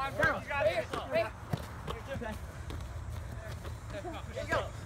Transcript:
on, bro. You got it. Here you go.